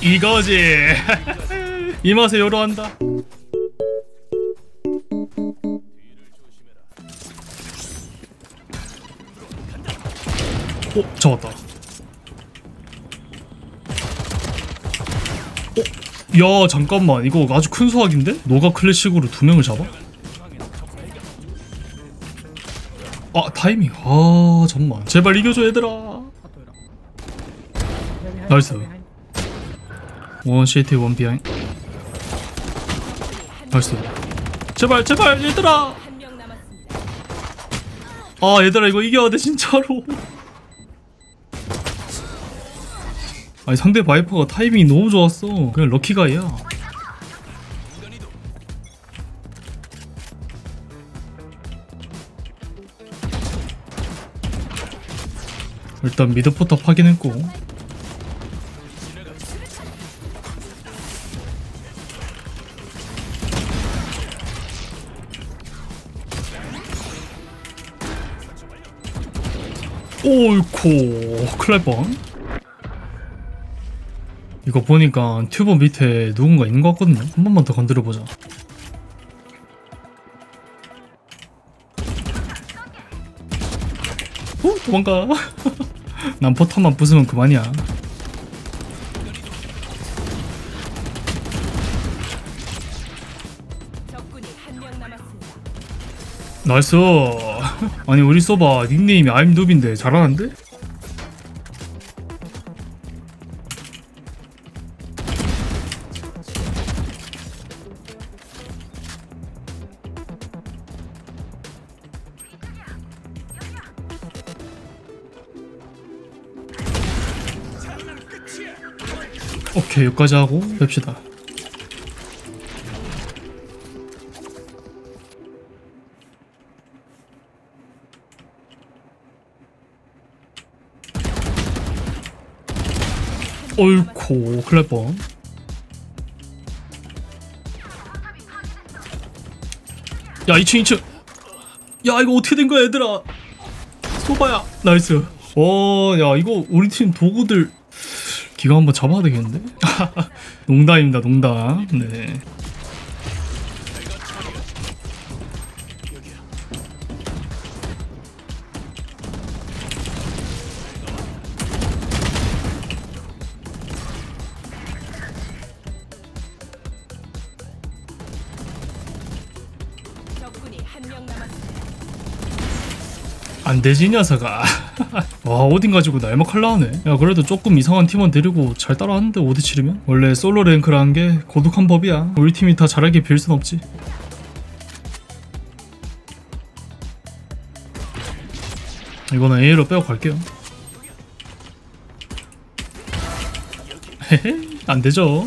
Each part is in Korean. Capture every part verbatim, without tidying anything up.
이거지. 이 맛에 요로한다. 오, 잡았다. 오, 야 잠깐만 이거 아주 큰 수확인데? 노가 클래식으로 두 명을 잡아? 아 타이밍. 아 잠만 제발 이겨줘 얘들아. 나이스. 원 시티 원 비하인. 나이스. 제발 제발 얘들아. 아 얘들아 이거 이겨야 돼 진짜로. 아니 상대 바이퍼가 타이밍이 너무 좋았어. 그냥 럭키가이야. 일단 미드 포탑 확인했고. 오이코 클랩번. 이거 보니까 튜버 밑에 누군가 있는 것 같거든요. 한 번만 더 건드려보자. 오 도망가. 난 포탑만 부수면 그만이야. 나이스. 아니 우리 서버 닉네임이 I'm 노비인데 잘하는데? 오케이 여기까지 하고 뺍시다. 어이코 클랩번. 야 이 층 이 층. 야 이거 어떻게 된 거야 얘들아. 소바야. 나이스. 와야 이거 우리 팀 도구들 기가 한번 잡아야 되겠는데? 농담입니다 농담. 네. 안되지 이 녀석아. 와 오딘 가지고 날먹 할라하네. 야 그래도 조금 이상한 팀원 데리고 잘 따라왔는데 오 대 칠이면? 원래 솔로 랭크라는 게 고독한 법이야. 우리 팀이 다 잘하게 빌 순 없지. 이거는 A로 빼고 갈게요. 헤헤 안되죠.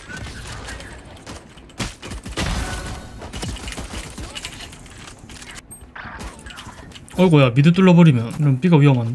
어이구야 미드 뚫려버리면 그럼 B가 위험한데?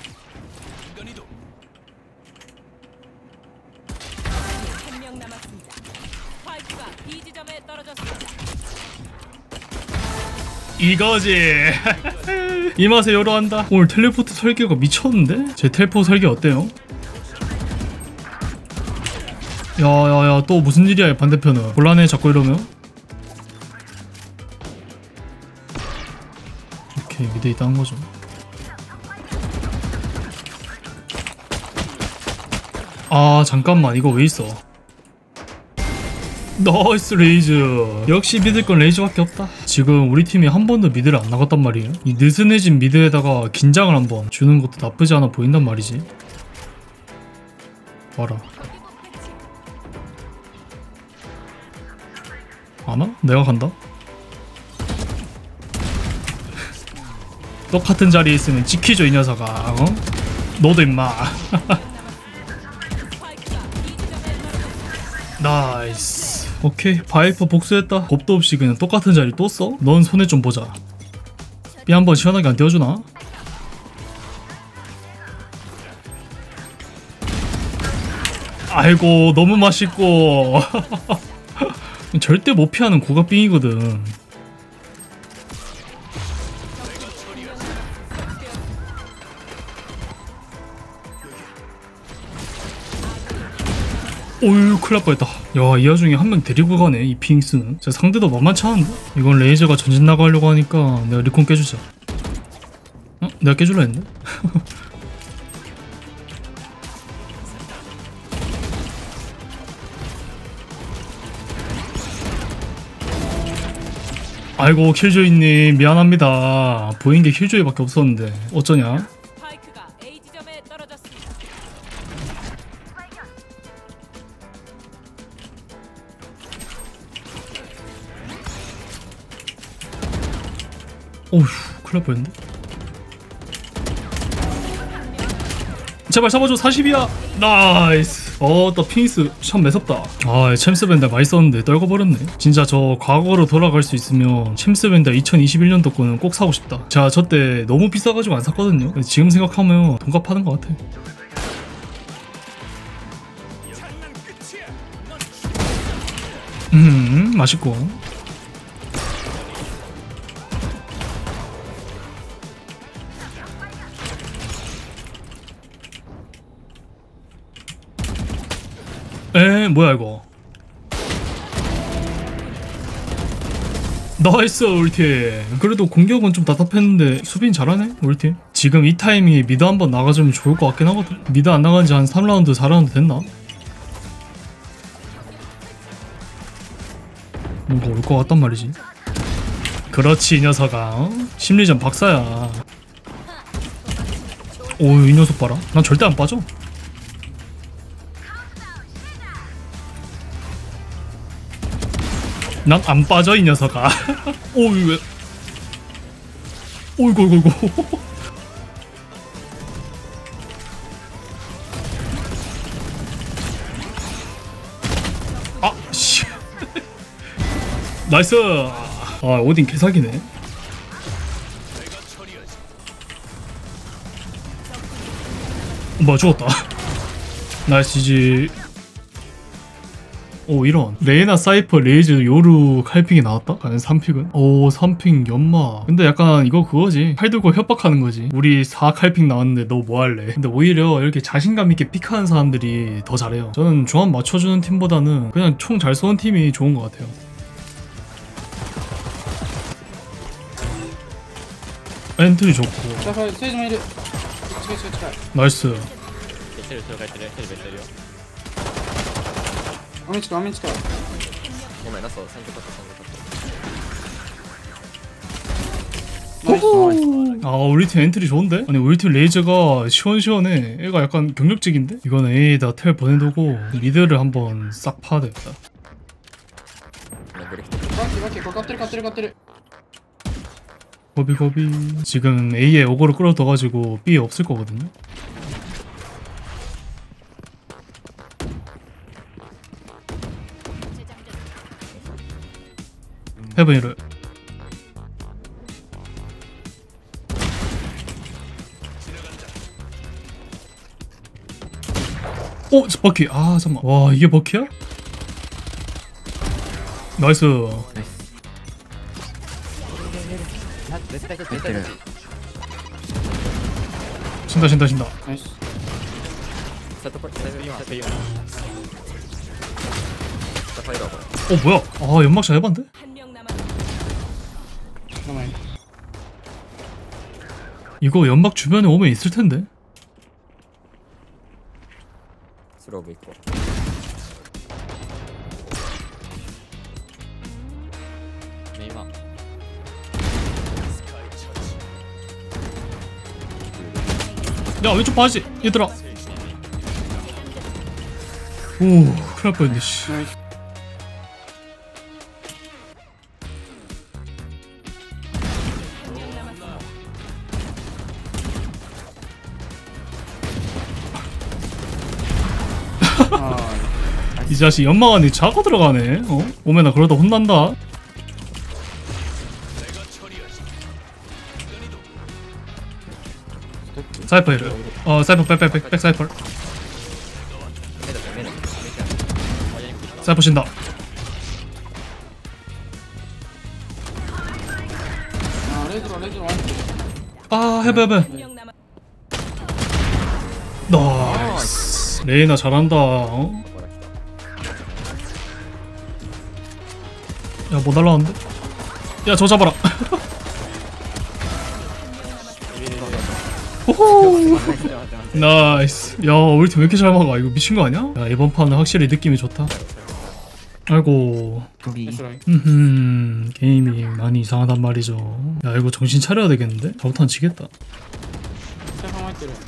이거지. 이 맛에 요로한다. 오늘 텔레포트 설계가 미쳤는데? 제 텔포 설계 어때요? 야야야 또 무슨 일이야 반대편은. 곤란해 자꾸 이러면. 오케이 미드 있다는 거죠. 아 잠깐만 이거 왜 있어. 나이스 레이즈. 역시 믿을 건 레이즈밖에 없다. 지금 우리 팀이 한 번도 미드를 안 나갔단 말이에요. 이 느슨해진 미드에다가 긴장을 한번 주는 것도 나쁘지 않아 보인단 말이지. 봐라. 아나? 내가 간다? 똑같은 자리에 있으면 지키죠 이 녀석아. 어? 너도 임마. 나이스. 오케이 바이퍼 복수했다. 겁도 없이 그냥 똑같은 자리 또 써? 넌 손에 좀 보자. B 한번 시원하게 안 떼어주나? 아이고 너무 맛있고. 절대 못 피하는 고각빙이거든. 오유 큰일 날 뻔했다. 야, 이 와중에 한 명 데리고 가네 이 핑스는. 진짜 상대도 만만치 않은데? 이건 레이저가 전진 나가려고 하니까 내가 리콘 깨주자. 어? 내가 깨줄라 했는데? 아이고 킬조이님 미안합니다. 보인 게 킬조이밖에 없었는데 어쩌냐? 스파이크가 A 지점에 떨어졌습니다. 오휴 큰일 날 뻔했는데? 제발 잡아줘. 사십이야. 나이스. 어또 핑스 참 매섭다. 아 챔스 밴달 많이 썼는데 떨궈버렸네. 진짜 저 과거로 돌아갈 수 있으면 챔스 밴달 이천이십일 년도 거는 꼭 사고 싶다. 제가 저때 너무 비싸가지고 안 샀거든요. 지금 생각하면 돈값하는 것 같아. 음 맛있고. 에 뭐야 이거. 나이스 울티. 그래도 공격은 좀 답답했는데 수비는 잘하네 울티. 지금 이 타이밍에 미드 한번 나가주면 좋을 것 같긴 하거든. 미드 안 나간 지 한 삼 라운드 사 라운드 됐나? 뭔가 올 것 같단 말이지. 그렇지 이 녀석아. 어? 심리전 박사야. 오 이 녀석 봐라. 난 절대 안 빠져. 난 안 빠져 이 녀석아. 오이 왜? 오이고 오이고 오이고. 아 씨. 나이스. 아 오딘 개사기네. 뭐야 죽었다. 나이스 지지. 오 이런 레이나 사이퍼 레이즈 요루 칼픽이 나왔다? 과연 삼 픽은? 오 삼 픽 연마. 근데 약간 이거 그거지. 팔 들고 협박하는 거지. 우리 사 칼픽 나왔는데 너 뭐 할래? 근데 오히려 이렇게 자신감 있게 픽하는 사람들이 더 잘해요. 저는 조합 맞춰주는 팀보다는 그냥 총 잘 쏘는 팀이 좋은 것 같아요. 엔트리 좋고. 나이스. てる人がいてる人がいてるよ。 画面近い画面近い。 ごめんな、そう、三曲カット、三曲カッナイスナイス。 아 우리 팀 엔트리 좋은데? 아니 우리 팀 레이저가 시원시원해. 얘가 약간 경력직인데? 이거는 A에다 텔 보내두고 미드를 한번 싹 파야 되겠다. ト。ブリバッキーバッキーかかってるかかってるかかってる。 고비 고비. 지금 A에 오거를 끌어둬가지고 B에 없을 거거든요. 헤븐이를. 오! 저 버키! 아 잠깐만. 와 이게 버키야? 나이스. 絶対絶対絶対 신다 신다 신다. ナイス。 セットポイント、セットよん、セットよん。スタファイダーこれ。 어 뭐야? 아 연막샷 해봤는데? 한 명 남았습니다. 名前。 이거 연막 주변에 오면 있을 텐데. スローブいこう。ね、今。 야 왼쪽 봐야지 얘들아. 오 큰일 날 뻔했네 씨. ナイス。 あ 이 자식 연막 안에 자고 들어가네. 어? 오메나 그러다 혼난다. 사이퍼 이래. 어 사이퍼 백백백 백 사이퍼. 目だ目だ。 사이퍼 신다. あレイズローレイズローワン。 아 헤베 헤베. 한 명 남았. 나이스. 레이나 잘한다. 어? ほら来た。 야 뭐 날라왔는데? 야 저 잡아라. 호호. 나이스. 야 우리 팀 왜 이렇게 잘 막아? 이거 미친 거 아니야? 야 이번 판은 확실히 느낌이 좋다. 아이고. 여기 나이스 라인. 음 게임이 많이 이상하단 말이죠. 야 이거 정신 차려야 되겠는데? 잘못하면 지겠다. 세상 할 때를.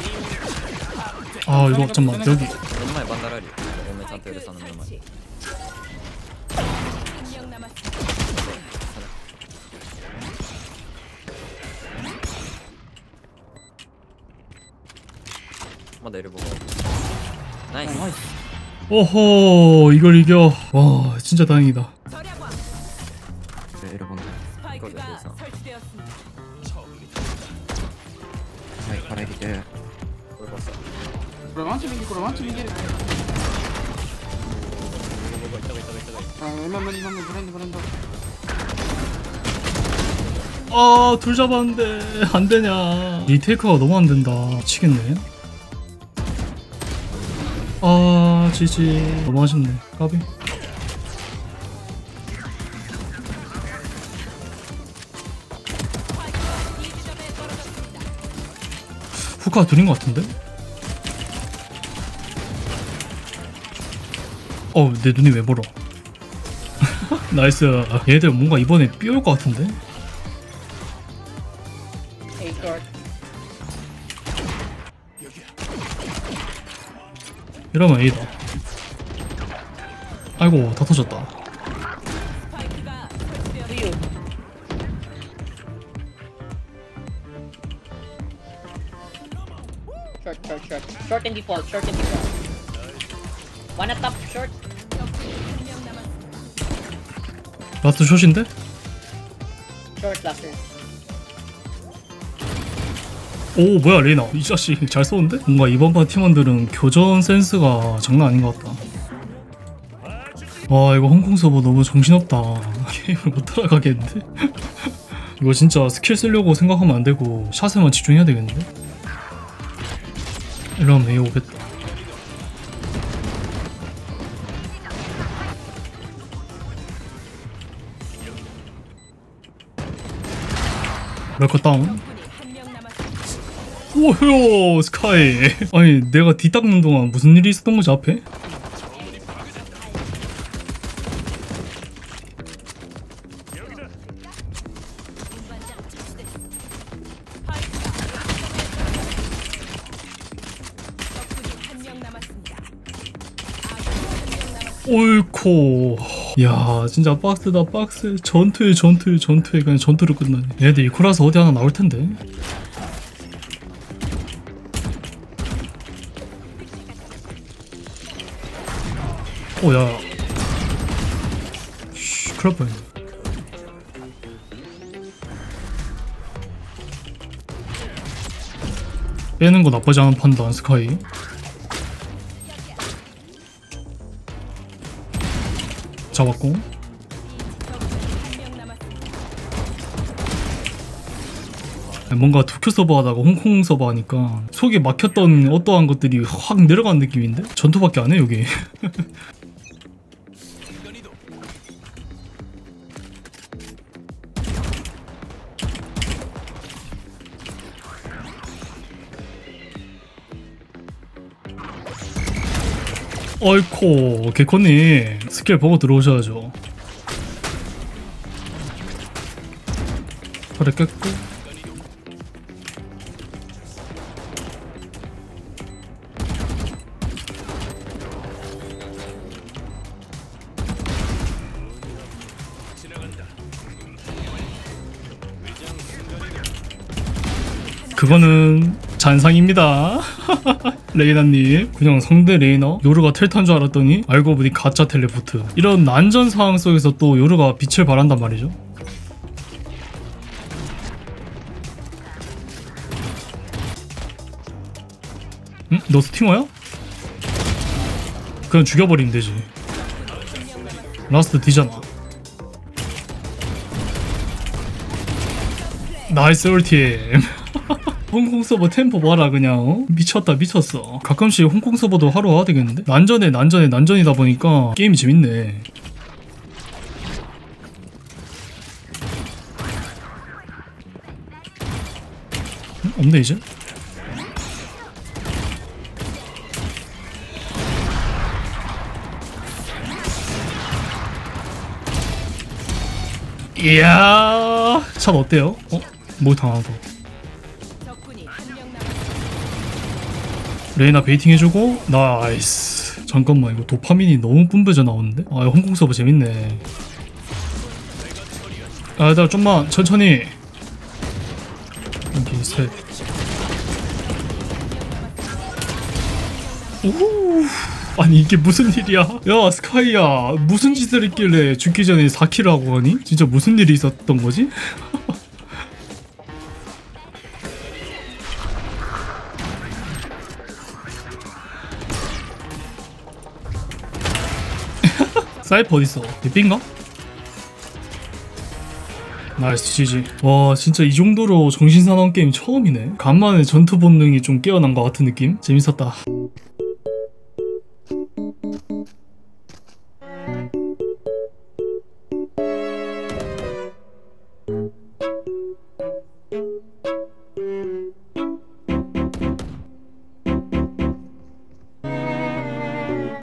아 이거 잠깐만 여기. 얼마에 반다라리 오메 찬테를 사는 얼마에 한명 남았습니다. 한번 내려보고 나이스 오호 이걸 이겨. 와 진짜 다행이다. 절약왕 내려본다. 스파이크가 이거죠, 설치되었습니다. はいから入れて 뭘 봤어 これワンチ逃げこれワンチ逃げる。あ今無理今無理ブレンドブレンド。 아 둘 잡았는데 안 되냐. 리테이크가 너무 안 된다. 미치겠네. 아 지지 너무 아쉽네. 까비. 이 지점에 떨어졌습니다. 후카 둘인 것 같은데? 어 내 눈이 왜 멀어. 나이스. 얘들 뭔가 이번에 삐올 것 같은데? 이러면 A다. 아이고 다 터졌다. 스파이크가 설치되었습니다. Short, short, short. Short and default, short and default. One at top, short. 적군이 한명 남았습니다. 라스트 숏인데? Short cluster. 오 뭐야 레이나 이 자식 잘 쏘는데? 뭔가 이번 판 팀원들은 교전 센스가 장난 아닌 것 같다. 와 이거 홍콩 서버 너무 정신없다. 게임을 못 따라가겠는데? 이거 진짜 스킬 쓰려고 생각하면 안 되고 샷에만 집중해야 되겠는데? 이러면 A 오겠다. 럴커 다운. 적군이 한명 남았습니다. 오효 스카이. 아니 내가 뒤 닦는 동안 무슨 일이 있었던 거지 앞에? 적군이 한명 남았습니다. 아군이 한명 남았습니다. 옳고. 야 진짜 박스다 박스. 전투에 전투에 전투에 그냥 전투로 끝나네. 얘들 이코라서 어디 하나 나올 텐데. 오야. 쉬 큰일 날 뻔했네. 빼는 거 나쁘지 않은 판단 스카이. 잡았고. 적군이 한명 남았습니다. 뭔가 도쿄 서버 하다가 홍콩 서버 하니까 속에 막혔던 어떠한 것들이 확 내려가는 느낌인데? 전투밖에 안 해 여기. 어이코 개코님 스킬 보고 들어오셔야죠. 털에 깼고. 그거는 잔상입니다. 레이나님 그냥 상대 레이나 요르가 텔탄 줄 알았더니 알고 보니 가짜 텔레포트. 이런 난전 상황 속에서 또 요르가 빛을 발한단 말이죠. 응? 너 스팅어야? 그냥 죽여버리면 되지. 라스트 D잖아. 나이스 울팀. 홍콩 서버 템포 봐라 그냥. 어? 미쳤다 미쳤어. 가끔씩 홍콩 서버도 하러 와야 되겠는데? 난전에 난전에 난전이다 보니까 게임이 재밌네. 없네 이제. 이야, 샷 어때요? 어? 뭐 당하고. 적군이 한 명 남았습니다. 레이나 베이팅 해주고 나이스. 잠깐만 이거 도파민이 너무 뿜배져 나오는데? 아 홍콩 서버 재밌네. 아 얘들아 좀만 천천히. 여기 셋. 오, 아니 이게 무슨 일이야? 야 스카이야 무슨 짓을 했길래 죽기 전에 사 킬을 하고 가니? 진짜 무슨 일이 있었던 거지? 사이퍼 어딨어? 빅인가? 나이스 지지. 와 진짜 이 정도로 정신사나운 게임 처음이네. 간만에 전투 본능이 좀 깨어난 것 같은 느낌? 재밌었다.